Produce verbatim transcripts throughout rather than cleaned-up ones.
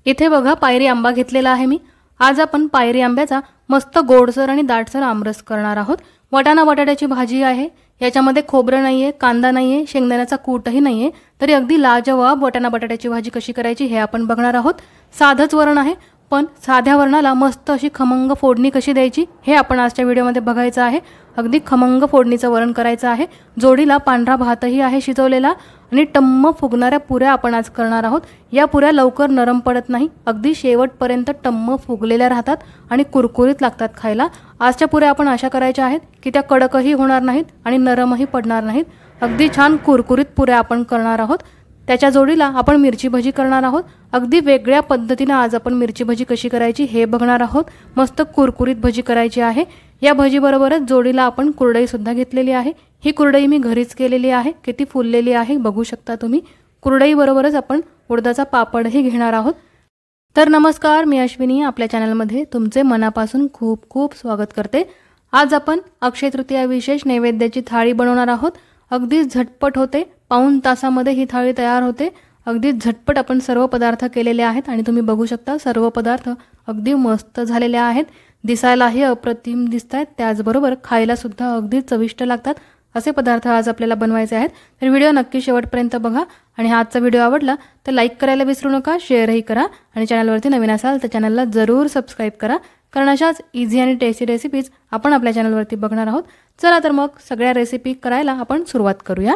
इथे बघा पायरी आंबा घेतलेला आहे मी। आज आपण पायरी आंब्याचा मस्त गोडसर आणि दाटसर आमरस करणार आहोत। वाटाणा बटाट्याची भाजी आहे। याच्यामध्ये खोबरं नाहीये, कांदा नाहीये, शेंगदाण्याचा कूटही नाहीये, तरी अगदी लाजवाब वाटाणा बटाट्याची भाजी कशी करायची हे आपण बघणार आहोत। साधंच वरण आहे, पण साध्या वरणाला मस्त अशी खमंग फोडणी कशी द्यायची हे आपण आजच्या व्हिडिओमध्ये बघायचं आहे। अगदी खमंग फोडणीचं वरण करायचं आहे। जोडीला पांढरा भातही आहे शिजवलेला आणि टम्म फुगणाऱ्या पुऱ्या आपण आज करणार आहोत। या पुऱ्या लवकर नरम पडत नाही, अगदी शेवटपर्यंत टम्म फुगलेल्या राहतात आणि कुरकुरीत लागतात खायला। आजच्या पुऱ्या आपण अशा करायच्या आहेत की त्या कडकही होणार नाहीत आणि नरमही पडणार नाहीत। अगदी छान कुरकुरीत पुऱ्या आपण करणार आहोत। त्याच्या जोडीला आपण मिरची भजी करणार आहोत। अगदी वेगळ्या पद्धतीने आज आपण मिरची भजी कशी करायची हे बघणार आहोत। मस्त कुरकुरीत भजी करायची आहे। या भजी बरोबरच जोडीला आपण कुरडई सुद्धा घेतलेली आहे। ही कुरडई मी घरीच केलेली आहे, किती फुललेली आहे बघू शकता तुम्ही। कुरडई बरोबरच आपण उडदाचा पापडही घेणार आहोत। तर नमस्कार, मी अश्विनी आपल्या चॅनलमध्ये तुमचे मनापासून खूप खूप स्वागत करते। आज आपण अक्षय तृतीया विशेष नैवेद्याची थाळी बनवणार आहोत। अगदी झटपट होते, पाऊण तासामध्ये ही थाळी तयार होते। अगदी झटपट आपण सर्व पदार्थ केलेले आहेत आणि तुम्ही बघू शकता सर्व पदार्थ अगदी मस्त झालेले आहेत। दिसायलाही अप्रतिम दिसतात, त्याचबरोबर खायला सुद्धा अगदी चविष्ट लागतात असे पदार्थ आज आपल्याला बनवायचे आहेत। तर व्हिडिओ नक्की शेवटपर्यंत बघा आणि हा आजचा व्हिडिओ आवडला तर लाईक करायला विसरू नका, शेअरही करा आणि चॅनलवरती नवीन असाल तर चॅनलला जरूर सबस्क्राइब करा, कारण अशाच इझी आणि टेस्टी रेसिपीज आपण आपल्या चॅनलवरती बघणार आहोत। चला तर मग सगळ्या रेसिपी करायला आपण सुरुवात करूया।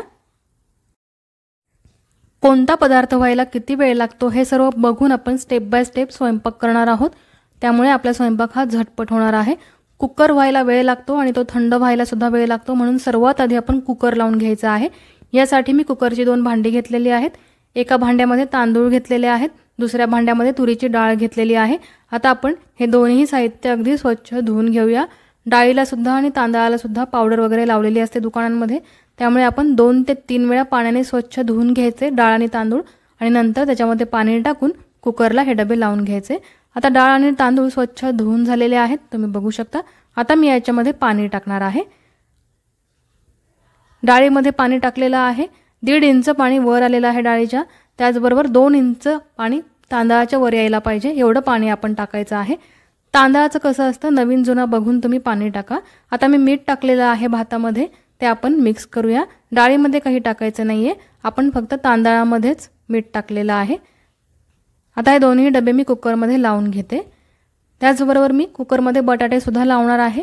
कोणता पदार्थ व्हायला किती वेळ लागतो हे सर्व बघून आपण स्टेप बाय स्टेप स्वयंपाक करणार आहोत, त्यामुळे आपला स्वयंपाक हा झटपट होणार आहे। कुकर व्हायला वेळ लागतो आणि तो थंड व्हायला सुद्धा वेळ लागतो, म्हणून सर्वात आधी आपण कुकर लावून घ्यायचा आहे। यासाठी मी कुकरची दोन भांडी घेतलेली आहेत। एका भांड्यामध्ये तांदूळ घेतलेले आहेत, दुसऱ्या भांड्यामध्ये तुरीची डाळ घेतलेली आहे। आता आपण हे दोन्ही साहित्य अगदी स्वच्छ धुवून घेऊया। डाळीला सुद्धा आणि तांदळाला सुद्धा पावडर वगैरे लावलेली असते दुकानांमध्ये, त्यामुळे आपण दोन ते तीन वेळा पाण्याने स्वच्छ धुवून घ्यायचे डाळ आणि तांदूळ आणि नंतर त्याच्यामध्ये पाणी टाकून कुकरला हे डबे लावून घ्यायचे। आता डाळ आणि तांदूळ स्वच्छ धुवून झालेले आहेत, तुम्ही बघू शकता। आता मी याच्यामध्ये पाणी टाकणार आहे। डाळीमध्ये पाणी टाकलेलं आहे, दीड इंच पाणी वर आलेलं आहे डाळीच्या, त्याचबरोबर दोन इंच पाणी तांदळाच्या वर यायला पाहिजे एवढं पाणी आपण टाकायचं आहे। तांदळाचं कसं असतं नवीन जुना बघून तुम्ही पाणी टाका। आता मी मीठ टाकलेलं आहे भातामध्ये, ते आपण मिक्स करूया। डाळीमध्ये काही टाकायचं नाहीये, आपण फक्त तांदळामध्येच मीठ टाकलेलं आहे। आता हे दोन्ही डबे मी कुकरमध्ये लावून घेते। त्याचबरोबर मी कुकरमध्ये बटाटे सुद्धा लावणार आहे।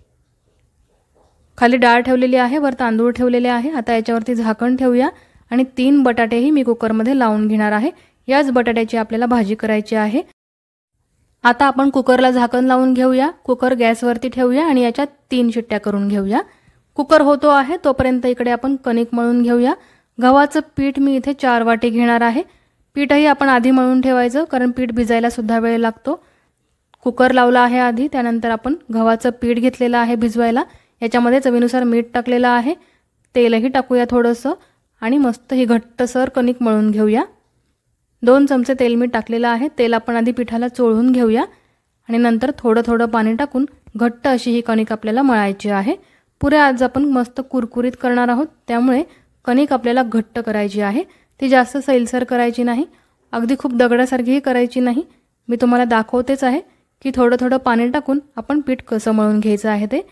खाली डाळ ठेवलेली आहे, वर तांदूळ ठेवलेले आहे। आता याच्यावरती झाकण ठेवूया आणि तीन बटाटेही मी कुकरमध्ये लावून घेणार आहे। याच बटाट्याची आपल्याला भाजी करायची आहे। आता आपण कुकरला झाकण लावून घेऊया, कुकर गॅसवरती ठेवूया आणि याच्यात तीन शिट्ट्या करून घेऊया। कुकर होतो आहे तोपर्यंत इकडे आपण कणिक मळून घेऊया। गव्हाचं पीठ मी इथे चार वाटी घेणार आहे। पीठही आपण आधी मळून ठेवायचं, कारण पीठ भिजायला सुद्धा वेळ लागतो। कुकर लावला आहे आधी, त्यानंतर आपण गव्हाचं पीठ घेतलेलं आहे भिजवायला। याच्यामध्ये चवीनुसार मीठ टाकलेलं आहे, तेलही टाकूया थोडंसं आणि मस्त ही घट्टसर कणिक मळून घेऊया। दोन चमचे तेल मी टाकलेलं आहे। तेल आपण आधी पिठाला चोळून घेऊया आणि नंतर थोडं थोडं पाणी टाकून घट्ट अशी ही कणिक आपल्याला मळायची आहे। पुऱ्या आज आपण मस्त कुरकुरीत करणार आहोत, त्यामुळे कणिक आपल्याला घट्ट करायची आहे। ती जास्त सैलसर करायची नाही, अगदी खूप दगडासारखीही करायची नाही। मी तुम्हाला दाखवतेच आहे की थोडं थोडं पाणी टाकून आपण पीठ कसं मळून घ्यायचं आहे ते।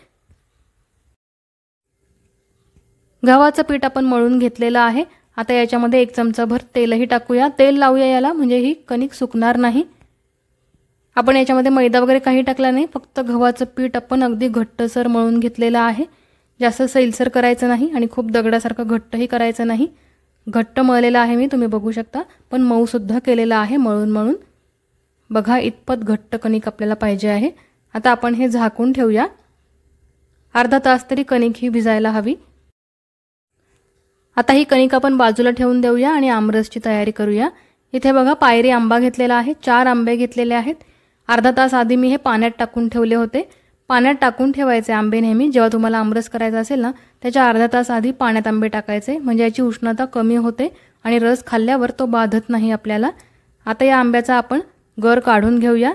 गव्हाचं पीठ आपण मळून घेतलेलं आहे। आता याच्यामध्ये एक चमचाभर तेलही टाकूया, तेल लावूया याला, म्हणजे ही कणिक सुकणार नाही। आपण याच्यामध्ये मैदा वगैरे काही टाकला नाही, फक्त गव्हाचं पीठ आपण अगदी घट्टसर मळून घेतलेलं आहे। जास्त सैलसर करायचं नाही आणि खूप दगडासारखं घट्टही करायचं नाही। घट्ट मळलेलं आहे मी, तुम्ही बघू शकता, पण मऊ सुद्धा केलेलं आहे मळून मळून। बघा इतपत घट्ट कणिक आपल्याला पाहिजे आहे। आता आपण हे झाकून ठेवूया, अर्धा तास तरी कणिक ही भिजायला हवी। आता ही कणिक आपण बाजूला ठेवून देऊया आणि आमरसची तयारी करूया। इथे बघा पायरी आंबा घेतलेला आहे, चार आंबे घेतलेले आहेत। अर्धा तास आधी मी हे पाण्यात टाकून ठेवले होते। पाण्यात टाकून ठेवायचे आंबे नेहमी, जेव्हा तुम्हाला आमरस करायचा असेल ना त्याच्या अर्धा तास आधी पाण्यात आंबे टाकायचे, म्हणजे याची उष्णता कमी होते आणि रस खाल्ल्यावर तो बाधत नाही आपल्याला। आता या आंब्याचा आपण गर काढून घेऊया।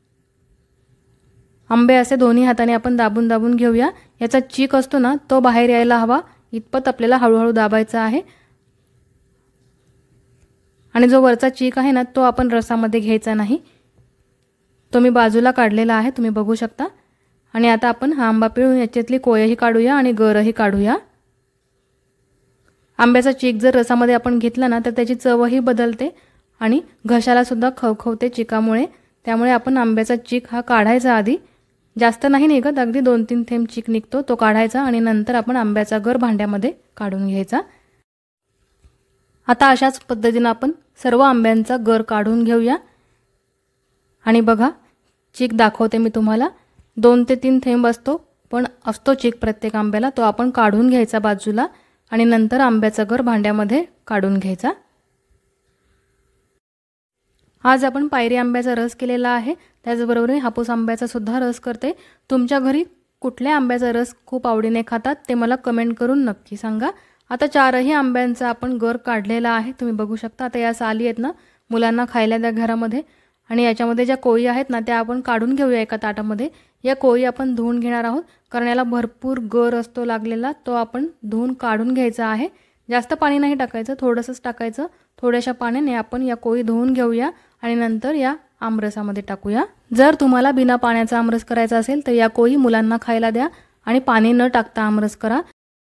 आंबे असे दोन्ही हाताने आपण दाबून दाबून घेऊया। याचा चीक असतो ना तो बाहेर यायला हवा, इतपत आपल्याला हळूहळू दाबायचा आहे। आणि जो वरचा चीक आहे ना तो आपण रसामध्ये घ्यायचा नाही, तो मी बाजूला काढलेला आहे, तुम्ही बघू शकता। आणि आता आपण हा आंबा पिळून याच्यातली कोयही काढूया आणि गरही काढूया। आंब्याचा चीक जर रसामध्ये आपण घेतला ना तर त्याची चवही बदलते आणि घशाला सुद्धा खवखवते चिकामुळे, त्यामुळे आपण आंब्याचा चीक हा काढायचा आधी, जास्त नाही निघत, अगदी दोन तीन थेंब चीक निघतो तो काढायचा आणि नंतर आपण आंब्याचा गर भांड्यामध्ये काढून घ्यायचा। आता अशाच पद्धतीने आपण सर्व आंब्यांचा गर काढून घेऊया। आणि बघा चीक दाखवते मी तुम्हाला, दोन ते तीन थेंब असतो पण असतो चीक प्रत्येक आंब्याला, तो आपण काढून घ्यायचा बाजूला आणि नंतर आंब्याचा गर भांड्यामध्ये काढून घ्यायचा। आज आपण पायरी आंब्याचा रस केलेला आहे, त्याचबरोबर मी हापूस आंब्याचा सुद्धा रस करते। तुमच्या घरी कुठल्या आंब्याचा रस खूप आवडीने खातात ते मला कमेंट करून नक्की सांगा। आता चारही आंब्यांचा आपण गर काढलेला आहे, तुम्ही बघू शकता। आता या साली आहेत ना मुलांना खायला द्या घरामध्ये, आणि याच्यामध्ये ज्या कोळी आहेत ना त्या आपण काढून घेऊया एका ताटामध्ये। या कोळी आपण धुवून घेणार आहोत, कारण याला भरपूर गर असतो लागलेला, तो आपण धुवून काढून घ्यायचा आहे। जास्त पाणी नाही टाकायचं, थोडंसंच टाकायचं। थोड्याशा पाण्याने आपण या कोळी धुवून घेऊया आणि नंतर या आमरसामध्ये टाकूया। जर तुम्हाला बिना पाण्याचा आमरस करायचा असेल तर या कोळी मुलांना खायला द्या आणि पाणी न टाकता आमरस करा।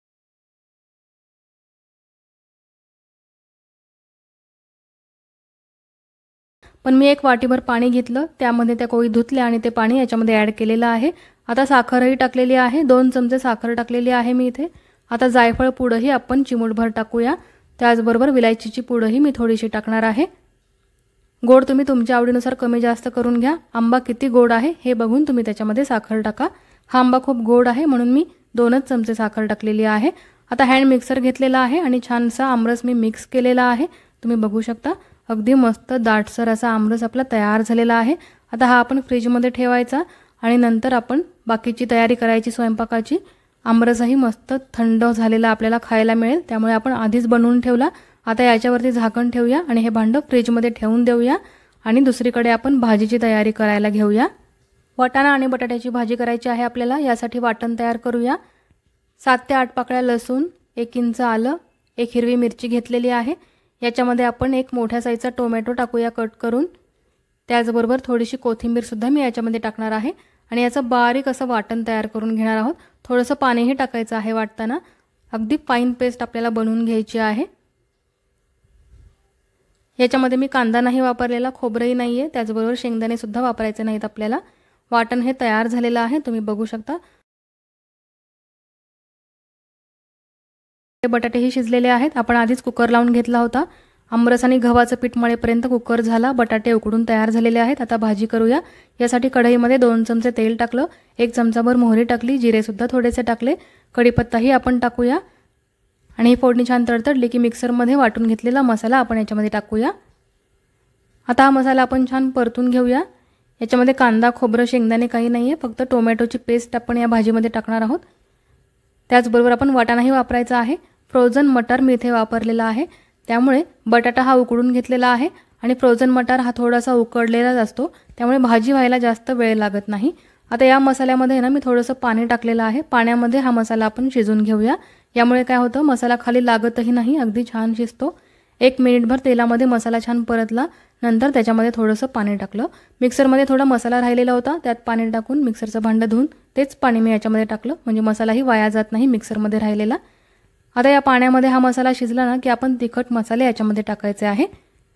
पण मी एक वाटीभर पाणी घेतलं, त्यामध्ये त्या कोळी धुतल्या आणि ते पाणी याच्यामध्ये ॲड केलेलं आहे। आता साखरही टाकलेली आहे, दोन चमचे साखर टाकलेली आहे मी इथे। आता जायफळ पूडही आपण चिमूटभर टाकूया, त्याचबरोबर विलायचीची पूडही मी थोडीशी टाकणार आहे। गोड तुम्ही तुमच्या आवडीनुसार कमी जास्त करून घ्या, आंबा किती गोड आहे हे बघून तुम्ही त्याच्यामध्ये साखर टाका। हा आंबा खूप गोड आहे म्हणून मी दोनच चमचे साखर टाकलेली आहे। आता हँड मिक्सर घेतलेला आहे आणि छानसा आमरस मी मिक्स केलेला आहे, तुम्ही बघू शकता। अगदी मस्त दाटसर असा आमरस आपला तयार झालेला आहे। आता हा आपण फ्रीजमध्ये ठेवायचा आणि नंतर आपण बाकीची तयारी करायची स्वयंपाकाची। आमरसही मस्त थंड झालेला आपल्याला खायला मिळेल, त्यामुळे आपण आधीच बनवून ठेवला। आता याच्यावरती झाकण ठेवूया आणि हे भांडं फ्रीजमध्ये ठेवून देऊया आणि दुसरीकडे आपण भाजीची तयारी करायला घेऊया। वाटाणा आणि बटाट्याची भाजी करायची आहे आपल्याला, यासाठी वाटण तयार करूया। सात ते आठ पाकळ्या लसूण, एक इंच आलं, एक हिरवी मिरची घेतलेली आहे। याच्यामध्ये आपण एक मोठ्या साईजचा टोमॅटो टाकूया कट करून, त्याचबरोबर थोडीशी कोथिंबीर सुद्धा मी याच्यामध्ये टाकणार आहे आणि याचं बारीक असं वाटण तयार करून घेणार आहोत। थोडंसं पाणीही टाकायचं आहे वाटताना, अगदी फाईन पेस्ट आपल्याला बनवून घ्यायची आहे। याच्यामध्ये मी कांदा नाही वापरलेला, खोबरंही नाही आहे, त्याचबरोबर शेंगदाणे सुद्धा वापरायचे नाहीत आपल्याला। वाटण हे तयार झालेलं आहे, तुम्ही बघू शकता। बटाटेही शिजलेले आहेत, आपण आधीच कुकर लावून घेतला होता। आमरस आणि गव्हाचं पीठ मळेपर्यंत कुकर झाला, बटाटे उकडून तयार झालेले आहेत। आता भाजी करूया। यासाठी कढईमध्ये दोन चमचे तेल टाकलं, एक चमचाभर मोहरी टाकली, जिरे सुद्धा थोडेसे टाकले, कढीपत्ताही आपण टाकूया आणि ही फोडणी छान तडतडली की मिक्सरमध्ये वाटून घेतलेला मसाला आपण याच्यामध्ये टाकूया। आता हा मसाला आपण छान परतून घेऊया। याच्यामध्ये कांदा, खोबरं, शेंगदाणे काही नाही आहे, फक्त टोमॅटोची पेस्ट आपण या भाजीमध्ये टाकणार आहोत। त्याचबरोबर आपण वाटाणाही वापरायचा आहे। फ्रोझन मटार मी इथे वापरलेला आहे, त्यामुळे बटाटा हा उकडून घेतलेला आहे आणि फ्रोझन मटार हा थोडासा उकडलेलाच असतो, त्यामुळे भाजी व्हायला जास्त वेळ लागत नाही। आता या मसाल्यामध्ये ना मी थोडंसं पाणी टाकलेलं आहे, पाण्यामध्ये हा मसाला आपण शिजवून घेऊया। यामुळे काय होतं, मसाला खाली लागतही नाही, अगदी छान शिजतो। एक मिनिटभर तेलामध्ये मसाला छान परतला, नंतर त्याच्यामध्ये थोडंसं पाणी टाकलं। मिक्सरमध्ये थोडा मसाला राहिलेला होता, त्यात पाणी टाकून मिक्सरचं भांडं धुवून तेच पाणी मी याच्यामध्ये टाकलं, म्हणजे मसालाही वाया जात नाही मिक्सरमध्ये राहिलेला। आता या पाण्यामध्ये हा मसाला शिजला ना की आपण तिखट मसाले याच्यामध्ये टाकायचे आहे।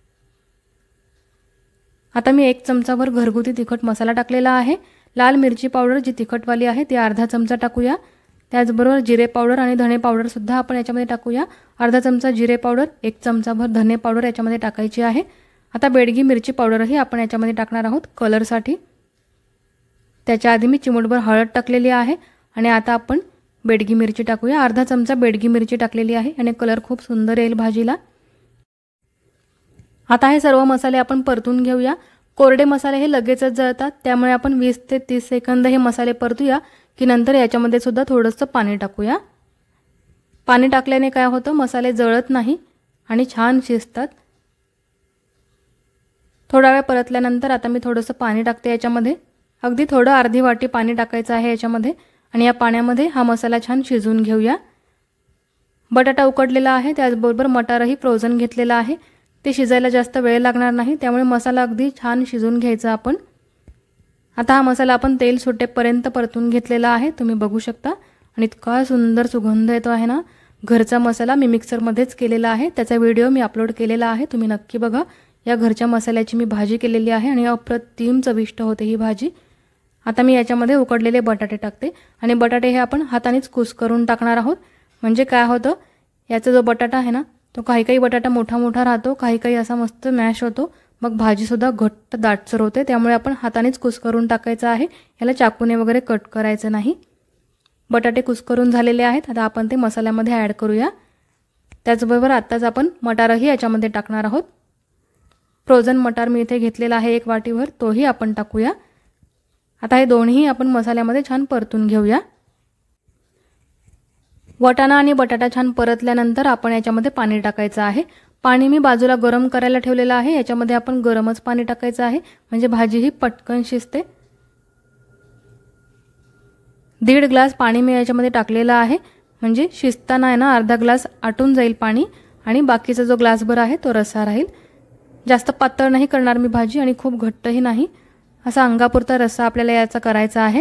आता मी एक चमचाभर घरगुती तिखट मसाला टाकलेला आहे। लाल मिरची पावडर जी तिखटवाली आहे ती अर्धा चमचा टाकूया, त्याचबरोबर जिरे पावडर आणि धने पावडर सुद्धा आपण याच्यामध्ये टाकूया। अर्धा चमचा जिरे पावडर, एक चमचाभर धने पावडर याच्यामध्ये टाकायची आहे। आता बेडगी मिरची पावडरही आपण याच्यामध्ये टाकणार आहोत कलरसाठी। त्याच्या आधी मी चिमूटभर हळद टाकलेली आहे आणि आता आपण बेडगी मिरची टाकूया। अर्धा चमचा बेडगी मिरची टाकलेली आहे आणि कलर खूप सुंदर येईल भाजीला। आता हे सर्व मसाले आपण परतून घेऊया। कोरडे मसाले हे लगेचच जळतात, त्यामुळे आपण वीस ते तीस सेकंद हे मसाले परतूया की नंतर याच्यामध्ये सुद्धा थोडंसं पाणी टाकूया। पाणी टाकल्याने काय होतं, मसाले जळत नाही आणि छान शिजतात। थोडा वेळ परतल्यानंतर आता मी थोडंसं पाणी टाकते याच्यामध्ये, अगदी थोडं अर्धी वाटी पाणी टाकायचं आहे याच्यामध्ये आणि या पाण्यामध्ये हा मसाला छान शिजवून घेऊया। बटाटा उकडलेला आहे, त्याचबरोबर मटारही फ्रोझन घेतलेला आहे, ते शिजायला जास्त वेळ लागणार नाही, त्यामुळे मसाला अगदी छान शिजून घ्यायचा आपण। आता हा मसाला आपण तेल सुटेपर्यंत परतून घेतलेला आहे, तुम्ही बघू शकता। आणि इतका सुंदर सुगंध येतो आहे ना। घरचा मसाला मी मिक्सरमध्येच केलेला आहे, त्याचा व्हिडिओ मी अपलोड केलेला आहे, तुम्ही नक्की बघा। या घरच्या मसाल्याची मी भाजी केलेली आहे आणि अप्रतिम चविष्ट होते ही भाजी। आता मी याच्यामध्ये उकडलेले बटाटे टाकते आणि बटाटे हे आपण हातानेच कुस्करून टाकणार आहोत। म्हणजे काय होतं, याचा जो बटाटा आहे ना, तो काही काही बटाटा मोठा मोठा राहतो, काही काही असा मस्त मॅश होतो, मग भाजी सुद्धा घट्ट दाटसर होते। त्यामुळे आपण हातानेच कुस्करून टाकायचं आहे, याला चाकूने वगैरे कट करायचं नाही। बटाटे कुस्करून झालेले आहेत, आता आपण ते मसाल्यामध्ये ॲड करूया। त्याचबरोबर आत्ताच आपण मटारही याच्यामध्ये टाकणार आहोत। फ्रोझन मटार मी इथे घेतलेला आहे एक वाटीभर, तोही आपण टाकूया। आता हे दोन्ही आपण मसाल्यामध्ये छान परतून घेऊया। वाटाणा आणि बटाटा छान परतल्यानंतर आपण याच्यामध्ये पाणी टाकायचं आहे। पाणी मी बाजूला गरम करायला ठेवलेलं आहे, याच्यामध्ये आपण गरमच पाणी टाकायचं आहे, म्हणजे भाजी ही पटकन शिजते। दीड ग्लास पाणी मी याच्यामध्ये टाकलेलं आहे, म्हणजे शिजताना आहे ना अर्धा ग्लास आटून जाईल पाणी आणि बाकीचा जो ग्लासभर आहे तो रस्सा राहील। जास्त पातळ नाही करणार मी भाजी आणि खूप घट्टही नाही, असा अंगापुरता रस्सा आपल्याला याचा करायचा आहे।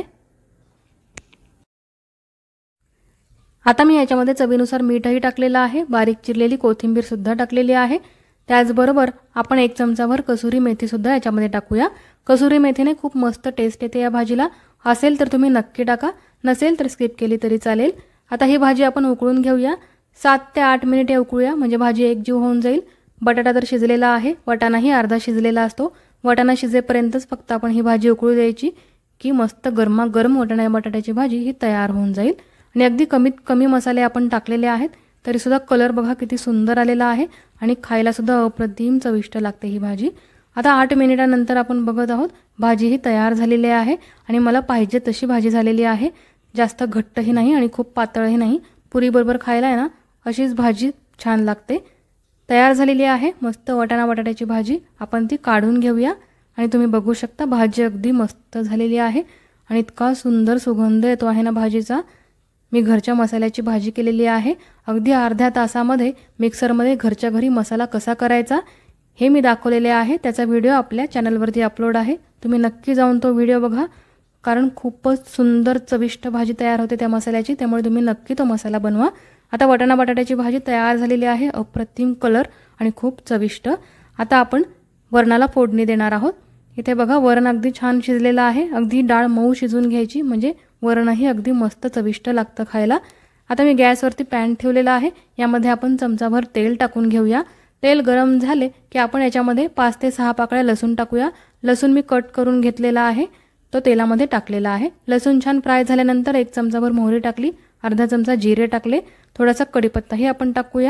आता मी याच्यामध्ये चवीनुसार मीठही टाकलेलं आहे, बारीक चिरलेली कोथिंबीर सुद्धा टाकलेली आहे। त्याचबरोबर आपण एक चमचाभर कसुरी मेथी सुद्धा याच्यामध्ये टाकूया। कसुरी मेथीने खूप मस्त टेस्ट येते या भाजीला, असेल तर तुम्ही नक्की टाका, नसेल तर स्किप केली तरी चालेल। आता ही भाजी आपण उकळून घेऊया, सात ते आठ मिनिटे उकळूया, म्हणजे भाजी एकजीव होऊन जाईल। बटाटा तर शिजलेला आहे, वाटाणाही अर्धा शिजलेला असतो, वाटाणा शिजेपर्यंतच फक्त आपण ही भाजी उकळू द्यायची की मस्त गरमागरम वाटाणा बटाट्याची भाजी ही तयार होऊन जाईल। आणि अगदी कमीत कमी मसाले आपण टाकलेले आहेत, तरी सुद्धा कलर बघा किती सुंदर आलेला आहे आणि खायला सुद्धा अप्रतिम चविष्ट लागते ही भाजी। आता आठ मिनिटांनंतर आपण बघत आहोत, भाजी ही तयार झालेली आहे आणि मला पाहिजे तशी भाजी झालेली आहे। जास्त घट्टही नाही आणि खूप पातळही नाही, पुरी बरोबर खायला आहे ना अशीच भाजी छान लागते। तयार झालेली आहे मस्त वाटाणा बटाट्याची भाजी, आपण ती काढून घेऊया। आणि तुम्ही बघू शकता भाजी अगदी मस्त झालेली आहे आणि इतका सुंदर सुगंध येतो आहे ना भाजीचा। मी घरच्या मसाल्याची भाजी केलेली आहे, अगदी अर्ध्या तासामध्ये मिक्सरमध्ये घरच्या घरी मसाला कसा करायचा हे मी दाखवलेले आहे, त्याचा व्हिडिओ आपल्या चॅनलवरती अपलोड आहे, तुम्ही नक्की जाऊन तो व्हिडिओ बघा, कारण खूपच सुंदर चविष्ट भाजी तयार होते त्या मसाल्याची, त्यामुळे तुम्ही नक्की तो मसाला बनवा। आता वाटाणा बटाट्याची भाजी तयार झालेली आहे, अप्रतिम कलर आणि खूप चविष्ट। आता आपण वरणाला फोडणी देणार आहोत। इथे बघा वरण अगदी छान शिजलेलं आहे, अगदी डाळ मऊ शिजून घ्यायची, म्हणजे वरणही अगदी मस्त चविष्ट लागतं खायला। आता मी गॅसवरती पॅन ठेवलेला आहे, यामध्ये आपण चमचाभर तेल टाकून घेऊया। तेल गरम झाले की आपण याच्यामध्ये पाच ते सहा पाकळ्या लसूण टाकूया। लसूण मी कट करून घेतलेला आहे, तो तेलामध्ये टाकलेला आहे। लसूण छान फ्राय झाल्यानंतर एक चमचाभर मोहरी टाकली, अर्धा चमचा जिरे टाकले, थोडासा कढीपत्ताही आपण टाकूया।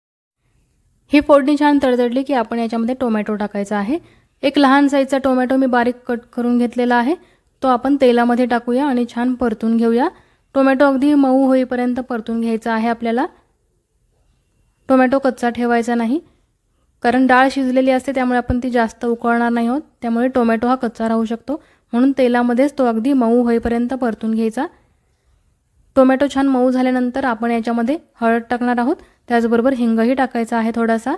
ही फोडणी छान तडतडली की आपण याच्यामध्ये टोमॅटो टाकायचा आहे। एक लहान साईजचा टोमॅटो मी बारीक कट करून घेतलेला आहे, तो आपण तेलामध्ये टाकूया आणि छान परतून घेऊया। टोमॅटो अगदी मऊ होईपर्यंत परतून घ्यायचा आहे आपल्याला। टोमॅटो कच्चा ठेवायचा नाही, कारण डाळ शिजलेली असते, त्यामुळे आपण ती जास्त उकळणार नाही आहोत, त्यामुळे टोमॅटो हा कच्चा राहू शकतो, म्हणून तेलामध्येच तो अगदी मऊ होईपर्यंत परतून घ्यायचा। टोमॅटो छान मऊ झाल्यानंतर आपण याच्यामध्ये हळद टाकणार आहोत, त्याचबरोबर हिंगही टाकायचा आहे थोडासा।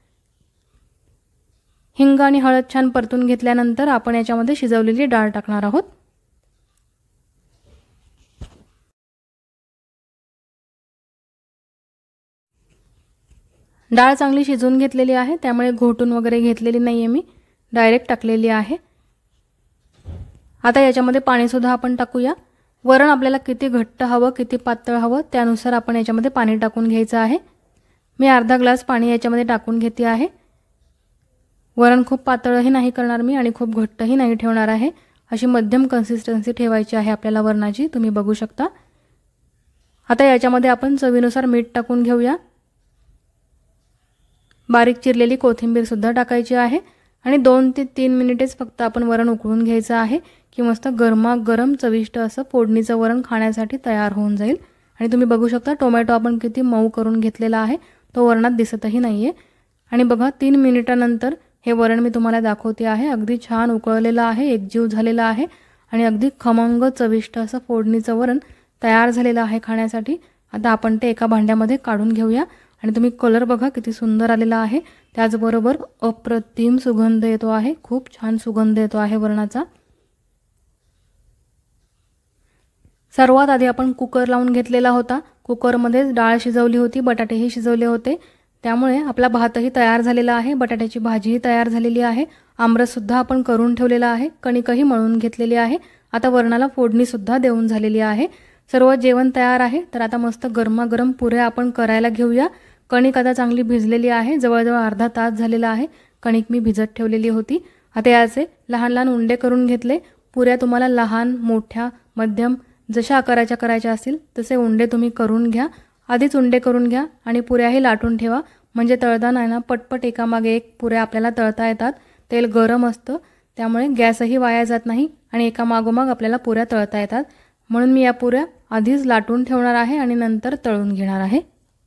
हिंग आणि हळद छान परतून घेतल्यानंतर आपण याच्यामध्ये शिजवलेली डाळ टाकणार आहोत। डाळ चांगली शिजवून घेतलेली आहे, त्यामुळे घोटून वगैरे घेतलेली नाहीये मी, डायरेक्ट टाकलेली आहे। आता याच्यामध्ये पाणी सुद्धा आपण टाकूया। वरण आपल्याला किती घट्ट हवं किती पातळ हवं त्यानुसार आपण याच्यामध्ये पाणी टाकून घ्यायचं आहे। मी अर्धा ग्लास पाणी याच्यामध्ये टाकून घेते आहे। वरण खूप पातळही नाही करणार मी आणि खूप घट्टही नाही ठेवणार आहे, अशी मध्यम कन्सिस्टन्सी ठेवायची आहे आपल्याला वरणाची, तुम्ही बघू शकता। आता याच्यामध्ये आपण चवीनुसार मीठ टाकून घेऊया। बारीक चिरलेली कोथिंबीर सुद्धा टाकायची आहे आणि दोन ते तीन मिनिटेच फक्त आपण वरण उकळून घ्यायचं आहे की मस्त गरमागरम चविष्ट असं फोडणीचं वरण खाण्यासाठी तयार होऊन जाईल। आणि तुम्ही बघू शकता टोमॅटो आपण किती मऊ करून घेतलेला आहे, तो वरणात दिसतही नाहीये। आणि बघा तीन मिनिटांनंतर हे वरण मी तुम्हाला दाखवते आहे, अगदी छान उकळलेलं आहे, एकजीव झालेलं आहे आणि अगदी खमंग चविष्ट असं फोडणीचं वरण तयार झालेलं आहे खाण्यासाठी। आता आपण ते एका भांड्यामध्ये काढून घेऊया आणि तुम्ही कलर बघा किती सुंदर आलेला आहे। त्याचबरोबर अप्रतिम सुगंध येतो आहे, खूप छान सुगंध येतो आहे वरणाचा। सर्वात आधी आपण कुकर लावून घेतलेला होता। कुकरमध्ये डाळ शिजवली होती, बटाटेही शिजवले होते, त्यामुळे आपला भातही तयार झालेला आहे, बटाट्याची भाजीही तयार झालेली आहे, आमरस सुद्धा आपण करून ठेवलेला आहे, कणिकही मळून घेतलेली आहे। आता वरणाला फोडणी सुद्धा देऊन झालेली आहे। सर्व जेवण तयार आहे। तर आता मस्त गरमागरम पुऱ्या आपण करायला घेऊया। कणिक आता चांगली भिजलेली आहे, जवळजवळ अर्धा तास झालेला आहे कणिक मी भिजत ठेवलेली होती। आता याचे लहान लहान उंडे करून घेतले। पुऱ्या तुम्हाला लहान, मोठ्या, मध्यम जशा आकाराच्या करायच्या असतील तसे उंडे तुम्ही करून घ्या। आधीच उंडे करून घ्या आणि पुऱ्याही लाटून ठेवा, म्हणजे तळताना ना पटपट एकामागे एक पुऱ्या आपल्याला तळता येतात। तेल गरम असतं, त्यामुळे गॅसही वाया जात नाही आणि एकामागोमाग आपल्याला पुऱ्या तळता येतात। म्हणून मी या पुऱ्या आधीच लाटून ठेवणार आहे आणि नंतर तळून घेणार आहे।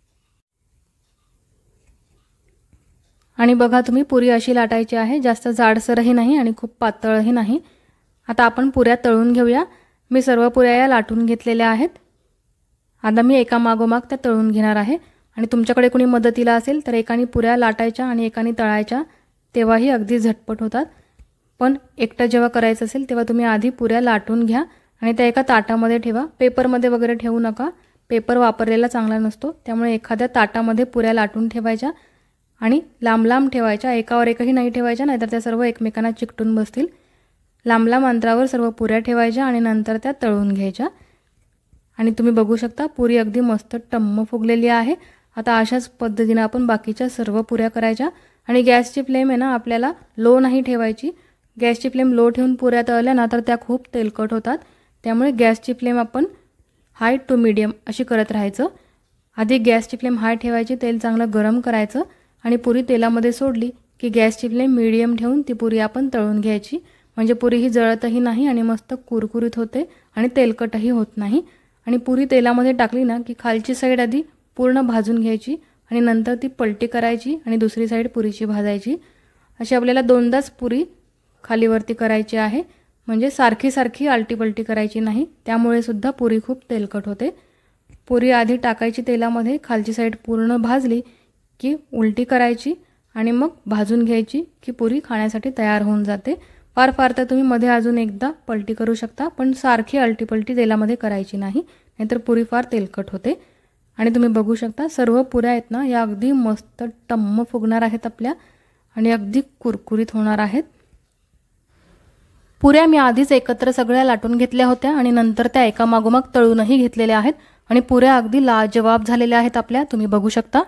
आणि बघा तुम्ही पुरी अशी लाटायची आहे, जास्त जाडसरही नाही आणि खूप पातळही नाही। आता आपण पुऱ्या तळून घेऊया। मी सर्व पुऱ्या या लाटून घेतलेल्या आहेत। आता मी एका मागोमाग त्या तळून घेणार आहे आणि तुमच्याकडे कोणी मदतीला असेल तर एकाने पुऱ्या लाटायच्या आणि एकाने तळायच्या, तेव्हाही अगदी झटपट होतात। पण एकटं जेव्हा करायचं असेल तेव्हा तुम्ही आधी पुऱ्या लाटून घ्या आणि त्या एका ताटामध्ये ठेवा। पेपरमध्ये वगैरे ठेवू नका, पेपर वापरलेला चांगला नसतो, त्यामुळे एखाद्या ताटामध्ये पुऱ्या लाटून ठेवायच्या आणि लांब लांब ठेवायच्या, एकावर एकही नाही ठेवायच्या, नाहीतर त्या सर्व एकमेकांना चिकटून बसतील। लांब लांब अंतरावर सर्व पुऱ्या ठेवायच्या आणि नंतर त्या तळून घ्यायच्या। आणि तुम्ही बघू शकता पुरी अगदी मस्त टम्म फुगलेली आहे। आता अशाच पद्धतीने आपण बाकीच्या सर्व पुऱ्या करायच्या आणि गॅसची फ्लेम आहे ना आपल्याला लो नाही ठेवायची। गॅसची फ्लेम लो ठेवून पुऱ्या तळल्या ना तर त्या खूप तेलकट होतात, त्यामुळे गॅसची फ्लेम आपण हाय टू मीडियम अशी करत राहायचं। आधी गॅसची फ्लेम हाय ठेवायची, तेल चांगलं गरम करायचं आणि पुरी तेलामध्ये सोडली की गॅसची फ्लेम मीडियम ठेवून ती पुरी आपण तळून घ्यायची, म्हणजे पुरी ही जळतही नाही आणि मस्त कुरकुरीत होते आणि तेलकटही होत नाही। आणि पुरी तेलामध्ये टाकली ना की खालची साईड आधी पूर्ण भाजून घ्यायची आणि नंतर ती पलटी करायची आणि दुसरी साईड पुरीची भाजायची। अशी आपल्याला दोनदाच पुरी खालीवरती करायची आहे, म्हणजे सारखी सारखी आलटी पलटी करायची नाही, त्यामुळे सुद्धा पुरी खूप तेलकट होते। पुरी आधी टाकायची तेलामध्ये, खालची साईड पूर्ण भाजली की उलटी करायची आणि मग भाजून घ्यायची की पुरी खाण्यासाठी तयार होऊन जाते। फार फार तर तुम्ही मध्ये अजून एकदा पलटी करू शकता, पण सारखी आलटी पलटी तेलामध्ये करायची नाही, नाहीतर पुरी फार तेलकट होते। आणि तुम्ही बघू शकता सर्व पुऱ्या आहेत ना या अगदी मस्त टम्म फुगणार आहेत आपल्या आणि अगदी कुरकुरीत होणार आहेत। पुऱ्या मी आधीच एकत्र सगळ्या लाटून घेतल्या होत्या आणि नंतर त्या एका मागोमाग तळूनही घेतलेल्या आहेत आणि पुऱ्या अगदी लाजवाब झालेल्या आहेत आपल्या, तुम्ही बघू शकता।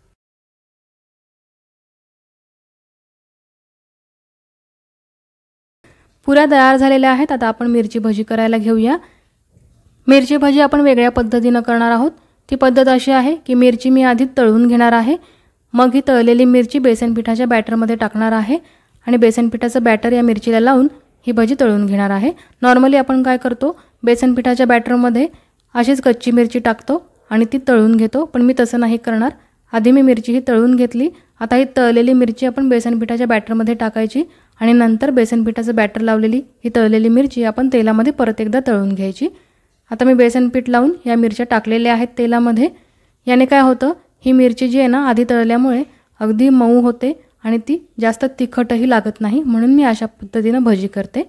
पुऱ्या तयार झालेल्या आहेत। आता आपण मिरची भजी करायला घेऊया। मिरची भजी आपण वेगळ्या पद्धतीने करणार आहोत। ती पद्धत अशी आहे की मिरची मी आधी तळून घेणार आहे, मग ही तळलेली मिरची बेसन पिठाच्या बॅटरमध्ये टाकणार आहे आणि बेसन पिठाचं बॅटर या मिरचीला लावून ही भजी तळून घेणार आहे। नॉर्मली आपण काय करतो, बेसन पिठाच्या बॅटरमध्ये अशीच कच्ची मिरची टाकतो आणि ती तळून घेतो, पण मी तसं नाही करणार। आधी मी मिरची ही तळून घेतली, आता ही तळलेली मिरची आपण बेसन पिठाच्या बॅटरमध्ये टाकायची आणि नंतर बेसन पिठाचं बॅटर लावलेली ही तळलेली मिरची आपण तेलामध्ये परत एकदा तळून घ्यायची। आता मी बेसन पीठ लावून या मिरच्या टाकलेल्या आहेत तेलामध्ये। याने काय होतं, ही मिरची जी आहे ना आधी तळल्यामुळे अगदी मऊ होते आणि ती जास्त तिखटही लागत नाही, म्हणून मी अशा पद्धतीने भजी करते।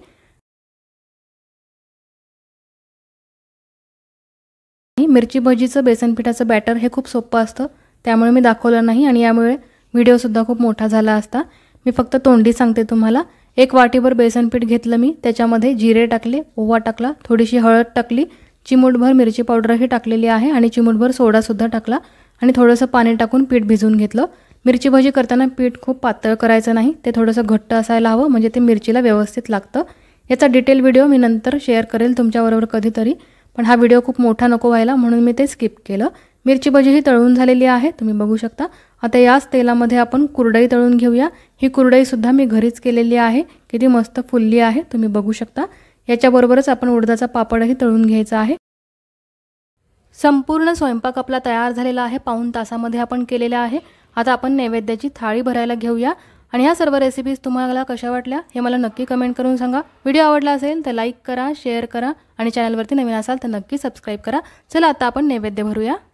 मिरची भजीचं बेसन पिठाचं बॅटर हे खूप सोपं असतं, त्यामुळे मी दाखवलं नाही आणि यामुळे व्हिडिओ सुद्धा खूप मोठा झाला असता। मी फक्त तोंडी सांगते तुम्हाला। एक वाटीभर बेसन पीठ घेतलं मी, त्याच्यामध्ये जिरे टाकले, ओवा टाकला, थोडीशी हळद टाकली, चिमूटभर मिरची पावडरही टाकलेली आहे आणि चिमूटभर सोडा सुद्धा टाकला आणि थोडंसं पाणी टाकून पीठ भिजवून घेतलं। मिरची भजी करताना पीठ खूप पातळ करायचं नाही, ते थोडंसं घट्ट असायला हवं, म्हणजे ते मिरचीला व्यवस्थित लागतं। याचा डिटेल व्हिडिओ मी नंतर शेअर करेल तुमच्याबरोबर कधीतरी, पण हा व्हिडिओ खूप मोठा नको व्हायला म्हणून मी ते स्किप केलं। मिरची भजी ही तळून झालेली आहे, तुम्ही बघू शकता। आता याच तेलामध्ये आपण कुरडई तळून घेऊया। ही कुरडई सुद्धा मी घरीच केलेली आहे, किती मस्त फुलली आहे, तुम्ही बघू शकता। याच्याबरोबरच आपण उडदाचा पापडही तळून घ्यायचा आहे। संपूर्ण स्वयंपाक आपला तयार झालेला आहे, पाऊण तासामध्ये आपण केलेला आहे। आता आपण नैवेद्याची थाळी भरायला घेऊया आणि ह्या सर्व रेसिपीज तुम्हाला कशा वाटल्या हे मला नक्की कमेंट करून सांगा। व्हिडिओ आवडला असेल तर लाईक करा, शेअर करा आणि चॅनलवरती नवीन असाल तर नक्की सबस्क्राइब करा। चला आता आपण नैवेद्य भरूया।